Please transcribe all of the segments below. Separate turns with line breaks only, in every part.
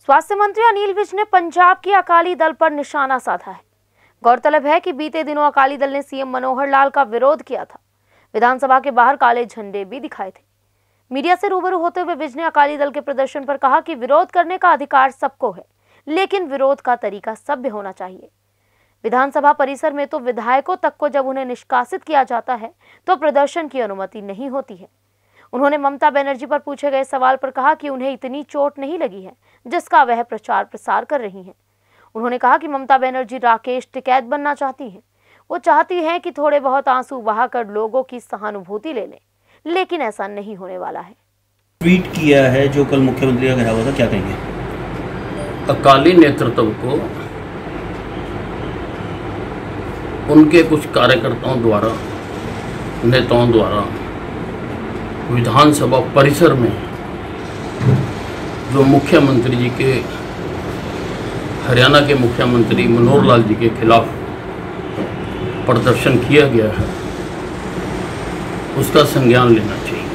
स्वास्थ्य मंत्री अनिल विज ने पंजाब की अकाली दल पर निशाना साधा है। गौरतलब है कि बीते दिनों अकाली दल ने सीएम मनोहर लाल का विरोध किया था। विधानसभा के बाहर काले झंडे भी दिखाए थे। मीडिया से रूबरू होते हुए विज ने अकाली दल के प्रदर्शन पर कहा कि विरोध करने का अधिकार सबको है, लेकिन विरोध का तरीका सभ्य होना चाहिए। विधानसभा परिसर में तो विधायकों तक को जब उन्हें निष्कासित किया जाता है तो प्रदर्शन की अनुमति नहीं होती है। उन्होंने ममता बनर्जी पर पूछे गए सवाल पर कहा कि उन्हें इतनी चोट नहीं लगी है जिसका वह प्रचार प्रसार कर रही हैं। उन्होंने कहा कि ममता बनर्जी राकेश टिकैत बनना चाहती हैं। वो चाहती हैं कि थोड़े बहुत आंसू बहाकर लोगों की सहानुभूति ले लें, लेकिन ऐसा नहीं होने वाला है।
ट्वीट किया है जो कल मुख्यमंत्री का घेराव हुआ था, क्या कहेंगे?
अकाली नेतृत्व को उनके कुछ कार्यकर्ताओं द्वारा, नेताओं द्वारा विधानसभा परिसर में जो मुख्यमंत्री जी के, हरियाणा के मुख्यमंत्री मनोहर लाल जी के खिलाफ प्रदर्शन किया गया है, उसका संज्ञान लेना चाहिए।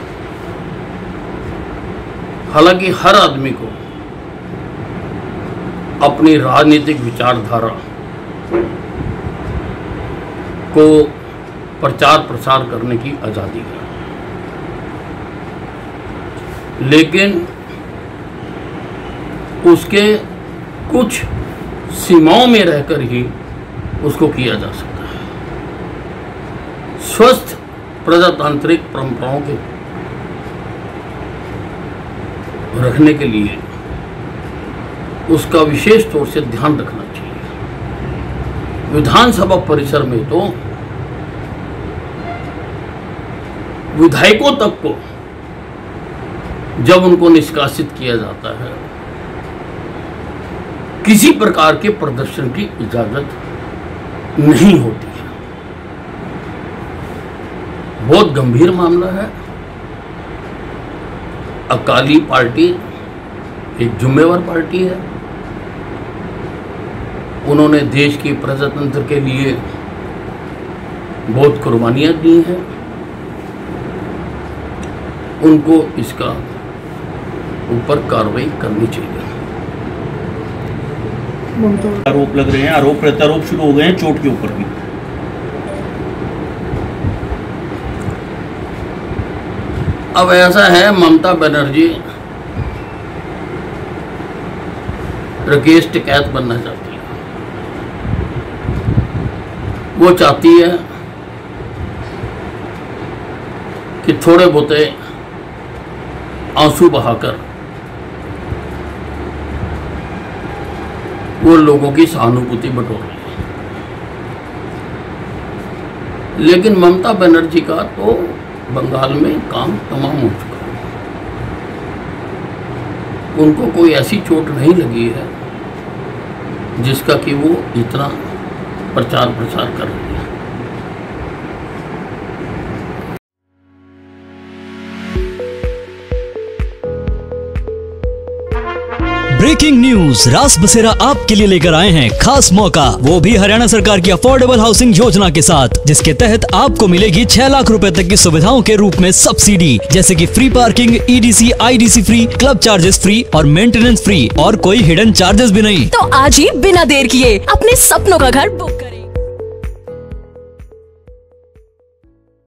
हालांकि हर आदमी को अपनी राजनीतिक विचारधारा को प्रचार प्रसार करने की आज़ादी है, लेकिन उसके कुछ सीमाओं में रहकर ही उसको किया जा सकता है। स्वस्थ प्रजातांत्रिक परंपराओं के रखने के लिए उसका विशेष तौर से ध्यान रखना चाहिए। विधानसभा परिसर में तो विधायकों तक को जब उनको निष्कासित किया जाता है, किसी प्रकार के प्रदर्शन की इजाजत नहीं होती है। बहुत गंभीर मामला है। अकाली पार्टी एक जिम्मेवार पार्टी है। उन्होंने देश की प्रजातंत्र के लिए बहुत कुर्बानियां दी हैं। उनको इसका ऊपर कार्रवाई करनी चाहिए।
आरोप लग रहे हैं, आरोप प्रत्यारोप शुरू हो गए हैं चोट के ऊपर भी।
अब ऐसा है, ममता बनर्जी राकेश टिकैत बनना चाहती है। वो चाहती है कि थोड़े बहुते आंसू बहाकर वो लोगों की सहानुभूति बटोर रही है। लेकिन ममता बनर्जी का तो बंगाल में काम तमाम हो चुका है। उनको कोई ऐसी चोट नहीं लगी है जिसका कि वो इतना प्रचार प्रसार कर रही है।
ब्रेकिंग न्यूज, रास बसेरा आपके लिए लेकर आए हैं खास मौका, वो भी हरियाणा सरकार की अफोर्डेबल हाउसिंग योजना के साथ, जिसके तहत आपको मिलेगी 6 लाख रुपए तक की सुविधाओं के रूप में सब्सिडी, जैसे कि free parking, EDC, IDC free, club charges free और मेंटेनेंस फ्री, और कोई हिडन चार्जेस भी नहीं।
तो आज ही बिना देर किए अपने सपनों का घर बुक